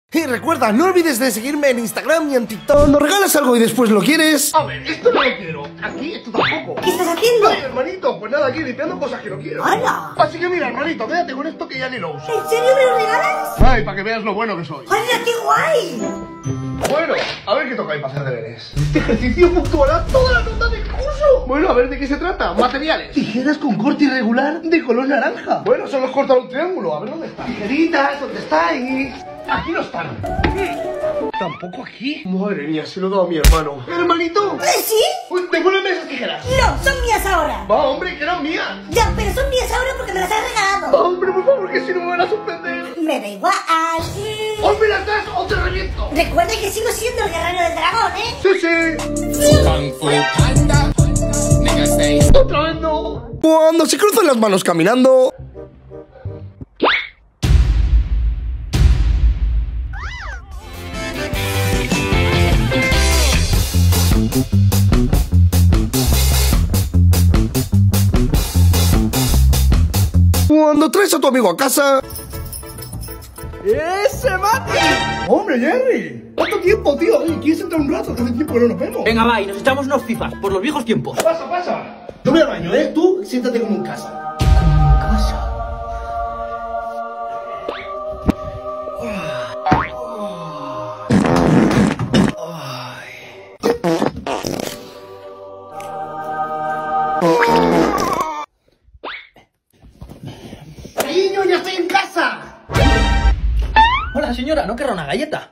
Y recuerda, no olvides de seguirme en Instagram y en TikTok. ¿No regalas algo y después lo quieres? A ver, esto no lo quiero. Aquí, esto tampoco. ¿Qué estás haciendo? Ay, hermanito, pues nada, aquí limpiando cosas que no quiero. ¡Hala! Así que mira, hermanito, quédate con esto que ya ni lo uso. ¿En serio me lo regalas? Ay, para que veas lo bueno que soy. ¡Hala, qué guay! Bueno, a ver qué toca ahí para hacer deberes. Este ejercicio puntuará toda la nota del curso. Bueno, a ver de qué se trata. Materiales. Tijeras con corte irregular de color naranja. Bueno, solo has cortado un triángulo. A ver dónde está. Tijeritas, ¿dónde estáis? Aquí no están. Tampoco aquí. Madre mía, se lo he dado a mi hermano. ¿Hermanito? ¿Sí? Pues devuélveme esas tijeras. No, son mías ahora. Va, hombre, que eran mías. Ya, pero son mías ahora porque me las has regalado. Hombre, por favor, que si no me van a suspender. Me da igual. ¡O me las das o te reviento! Recuerda que sigo siendo el guerrero del dragón, ¿eh? Sí, sí. Kung Fu Panda, nigga stay. Otra vez no. Cuando se cruzan las manos caminando. Cuando traes a tu amigo a casa. ¡Ese Mati! ¡Hombre, Jerry! ¿Cuánto tiempo, tío? ¿Quieres entrar un rato? Hace tiempo que no nos vemos. Venga, va, y nos echamos unos fifas, por los viejos tiempos. Pasa, pasa. Yo voy al baño, ¿eh? Tú siéntate como en casa. ¡Niño, ya estoy en casa! Hola, señora, ¿no querrá una galleta?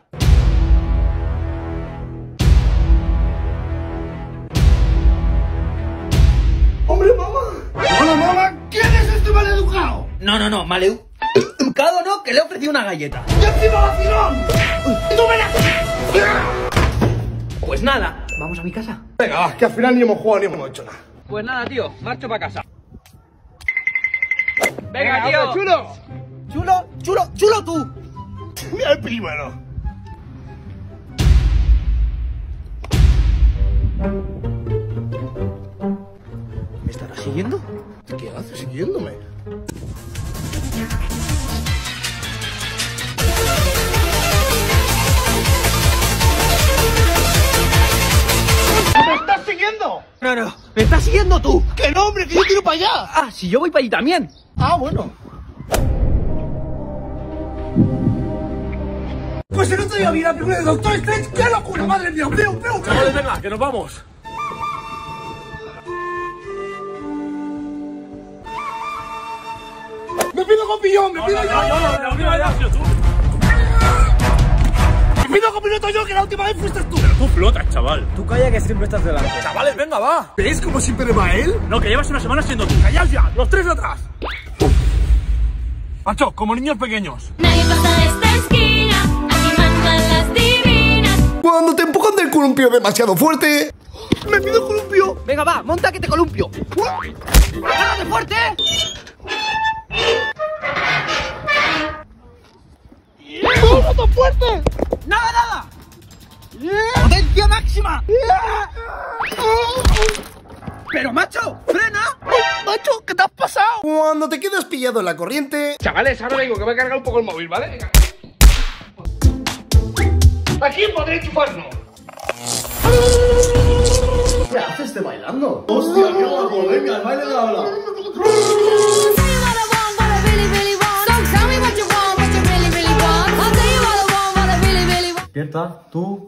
¡Hombre, mamá! ¡Hola, mamá! ¿Quién es este maleducado? No, maleducado no, que le he ofrecido una galleta. ¡Y encima vacilón! ¡Tú me la... Pues nada, vamos a mi casa. Venga, va, que al final ni hemos jugado ni hemos hecho nada. Pues nada, tío, marcho para casa. Venga, tío. ¡Chulo! Chulo tú. Mira el primero. ¿Me estarás siguiendo? ¿Qué haces siguiéndome? ¿Me estás siguiendo? No, me estás siguiendo tú. ¡Que no, hombre, que yo tiro para allá! Ah, si yo voy para allí también. Ah, bueno. Pues el otro día vi la película de Doctor Strange. ¡Qué locura, madre mía! ¡Veo! Chavales, venga, que nos vamos. ¡Me pido copillón! ¡Me pido yo! ¡Me pido copiloto yo, que la última vez fuiste tú! Tú flotas, chaval. Tú calla que siempre estás delante. Chavales, venga, va. ¿Ves cómo siempre va él? No, que llevas una semana siendo tú. ¡Callaos ya! ¡Los tres de atrás! Macho, como niños pequeños. Nadie pasa de esta esquina, aquí mandan las divinas. Cuando te empujan del columpio demasiado fuerte. ¡Me pido columpio! Venga, va, monta que te columpio. ¡Agárrate fuerte! ¡No, tan fuerte! ¡Nada! ¡Potencia máxima! ¡Pero, macho! ¡Frena! ¡Macho, qué te has pasado! Cuando te quedas pillado en la corriente. Chavales, ahora vengo, que voy a cargar un poco el móvil, ¿vale? Venga. Aquí podré enchufarlo. ¿Qué haces de bailando? ¡Hostia, qué guapo! Venga, el baile de la ola. Despierta, tú.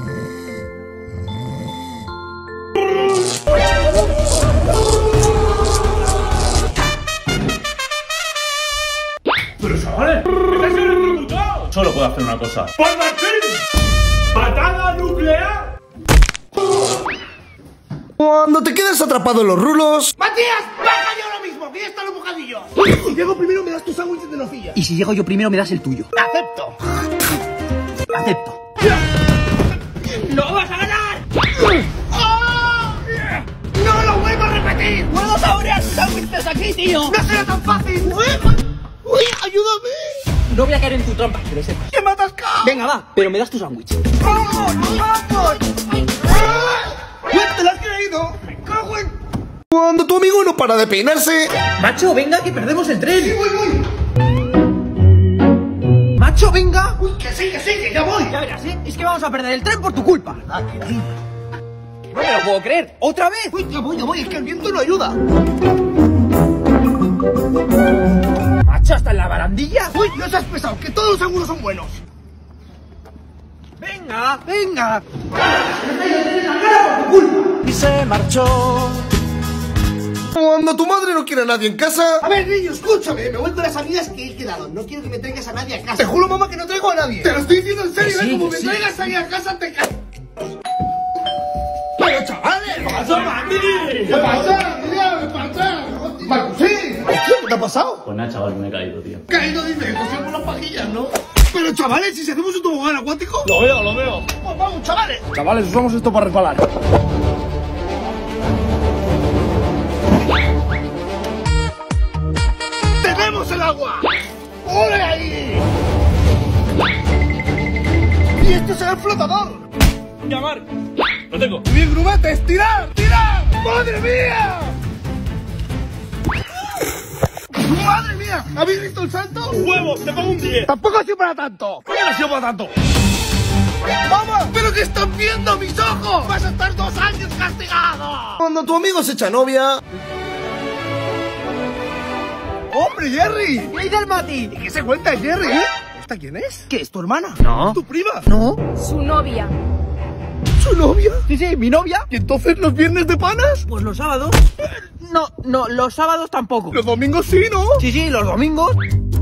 Pero chavales, ¿qué estás electrocutado? Solo puedo hacer una cosa. ¡Por Martín! ¡Patada nuclear! Cuando te quedas atrapado en los rulos. ¡Matías! ¡Baja yo lo mismo! ¡Que ya están los bocadillos! Si llego primero me das tu sándwich de nocilla. Y si llego yo primero me das el tuyo. ¡Acepto! Acepto. ¡No vas a ganar! ¡No lo vuelvo a repetir! ¡Puedo saborear tus sándwiches aquí, tío! ¡No será tan fácil! ¡Uy, ayúdame! No voy a caer en tu trampa, que lo sepas. ¡Que me has atascado! Venga, va, pero me das tu sándwich. ¡Vamos! ¡Vamos! ¡Te lo has creído! ¡Me cago en... Cuando tu amigo no para de peinarse. Macho, venga, que perdemos el tren. ¡Sí, voy! macho, venga. Uy, que sí, que ya voy. Ya verás, ¿eh? Es que vamos a perder el tren por tu culpa. Ah, que sí. No me lo puedo creer. ¿Otra vez? Uy, ya voy, es que el viento no ayuda. Macho, hasta en la barandilla. Uy, no seas pesado, que todos los ángulos son buenos. Venga, venga. Y se marchó. Cuando tu madre no quiere a nadie en casa... A ver, niño, escúchame, me voy con las amigas que he quedado. No quiero que me traigas a nadie a casa. Te juro, mamá, que no traigo a nadie. Te lo estoy diciendo en serio, Que sí, como que me sí. traigas ahí a casa, te caes. Pero, chavales, ¿qué pasa, Mati? ¿Qué pasa? ¿Qué pasa? Marcusí, ¿qué te ha pasado? Pues nada, chaval, me he caído, tío. Caído, dice, que por las pajillas, ¿no? Pero, chavales, si hacemos un tobogán acuático... Lo veo. Pues vamos, chavales. Chavales, usamos esto para resbalar. ¡Tenemos el agua! ¡Ole ahí! ¡Y esto será el flotador! Llamar. Lo tengo. ¡Bien, grumetes! ¡Tirar! ¡Tirar! ¡Madre mía! ¡Madre mía! ¿Habéis visto el salto? ¡Huevos! ¡Te pongo un 10! ¡Tampoco ha sido para tanto! ¿Cómo no ha sido para tanto? ¡Vamos! ¿Pero qué están viendo mis ojos? ¡Vas a estar 2 años castigado! Cuando tu amigo se echa novia... ¡Hombre, Jerry! ¿Qué dice el Mati? ¿Y qué se cuenta, Jerry? ¿Esta quién es? ¿Qué es tu hermana? No. ¿Tu prima? No. Su novia. ¿Su novia? Sí, sí, mi novia. ¿Y entonces los viernes de panas? Pues los sábados. No, los sábados tampoco. Los domingos sí, ¿no? Sí, sí, los domingos.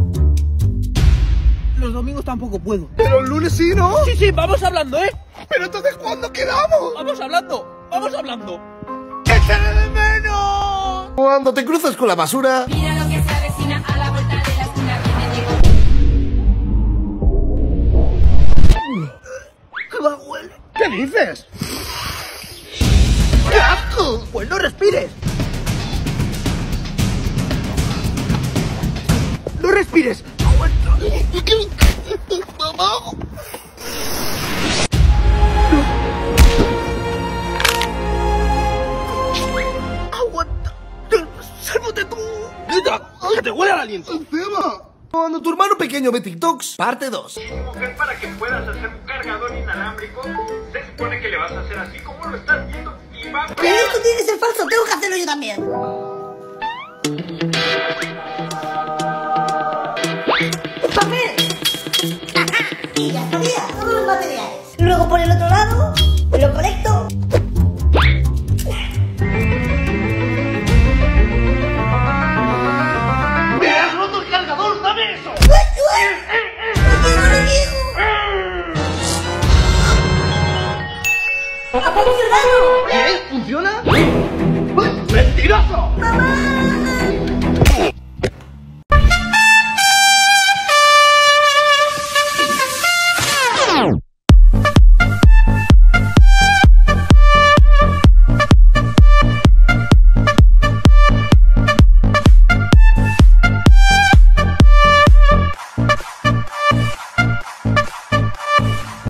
Los domingos tampoco puedo. Pero el lunes sí, ¿no? Sí, sí, vamos hablando, ¿eh? ¿Pero entonces cuándo quedamos? Vamos hablando, vamos hablando. ¡Échale de menos! Cuando te cruzas con la basura... Mira lo que se avecina a la vuelta de la esquina. Viene ¡Qué mal huele! ¿Qué dices? ¡Qué asco! Pues no respires. No respires. ¡Mamá! ¡Aguanta! ¡Sálvate tú! ¡Que te huele al aliento! ¡Encima! Cuando tu hermano pequeño ve TikToks, parte 2. Mujer, para que puedas hacer un cargador inalámbrico, se supone que le vas a hacer así como lo estás viendo y va... Pero esto tiene que ser falso, tengo que hacerlo yo también. ¡Papel! ¡Ajá! Y ya sabía, todos los materiales. Luego por el otro lado, lo conecto. ¡Me has roto el cargador! ¡Dame eso! ¡Ha funcionado! ¿Qué? ¿Funciona? ¡Mentiroso! ¡Mamá!